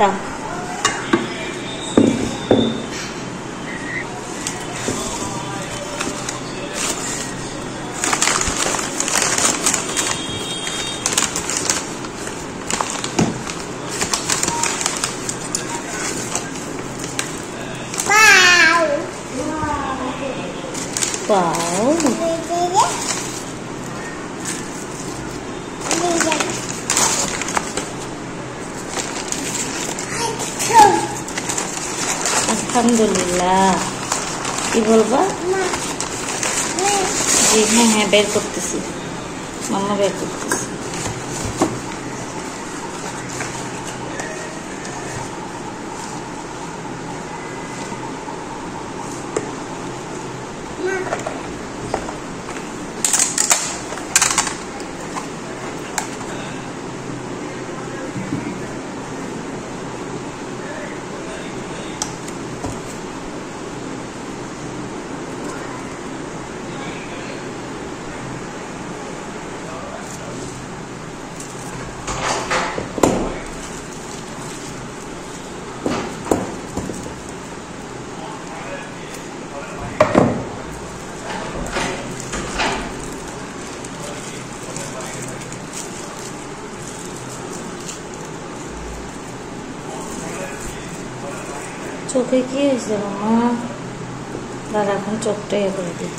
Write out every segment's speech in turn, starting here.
দাও। আলহামদুলিল্লাহ। কি বলবা? জি হ্যাঁ হ্যাঁ বের করতেছি, মাম্মা বের করতেছি। চোখে কি হয়েছে মামা? দাদা এখন চোখটা ইয়ে করে দিই।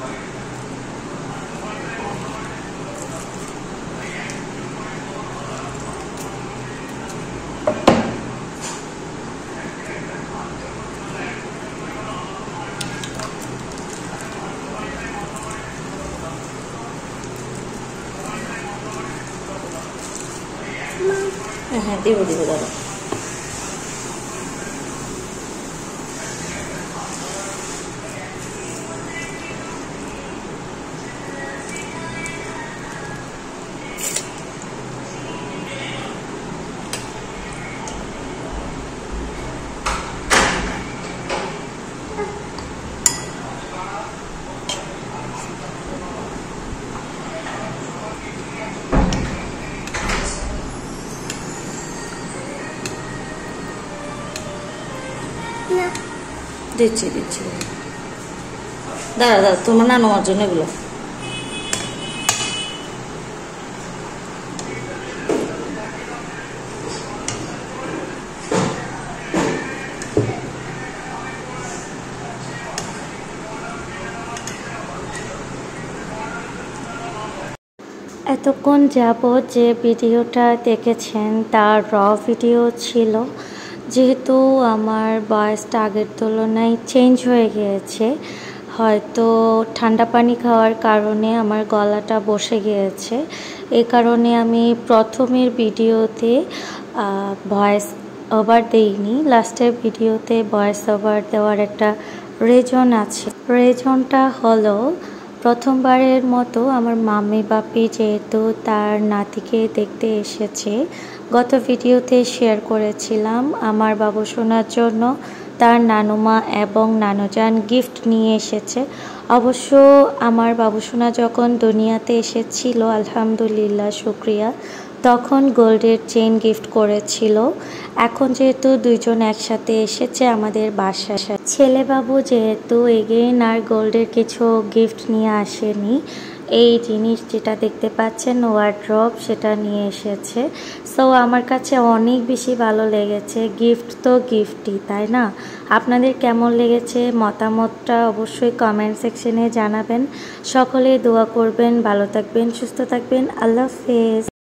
হ্যাঁ দিব দিব দাদা। দিচ্ছি দিচ্ছি, দাঁড়া দাঁড়া, তোমার না নেওয়ার জন্য এগুলো। এতক্ষণ যাবত যে ভিডিওটা দেখেছেন তার র ভিডিও ছিল, যেহেতু আমার বয়সটা আগের তুলনায় চেঞ্জ হয়ে গিয়েছে, হয়তো ঠান্ডা পানি খাওয়ার কারণে আমার গলাটা বসে গিয়েছে, এই কারণে আমি প্রথমের ভিডিওতে ভয়েস ওভার দেইনি। লাস্টের ভিডিওতে ভয়েস ওভার দেওয়ার একটা রিজন আছে। রিজনটা হলো, প্রথমবারের মতো আমার মাম্মি বাপি যেহেতু তার নাতিকে দেখতে এসেছে, গত ভিডিওতে শেয়ার করেছিলাম আমার বাবু সোনার জন্য তার নানুমা এবং নানুজান গিফট নিয়ে এসেছে। অবশ্য আমার বাবু সোনা যখন দুনিয়াতে এসেছিল, আলহামদুলিল্লাহ শুক্রিয়া, তখন গোল্ডের চেইন গিফট করেছিল। এখন যেহেতু দুইজন একসাথে এসেছে আমাদের বাসায়, ছেলে বাবু যেহেতু এগেইন আর গোল্ডের কিছু গিফট নিয়ে আসেনি, এই জিনিস যেটা দেখতে পাচ্ছেন ওয়ার্ড্রপ সেটা নিয়ে এসেছে। সো আমার কাছে অনেক বেশি ভালো লেগেছে। গিফট তো গিফটই, তাই না? আপনাদের কেমন লেগেছে মতামতটা অবশ্যই কমেন্ট সেকশনে জানাবেন। সকলে দোয়া করবেন, ভালো থাকবেন, সুস্থ থাকবেন। আল্লাহ হাফেজ।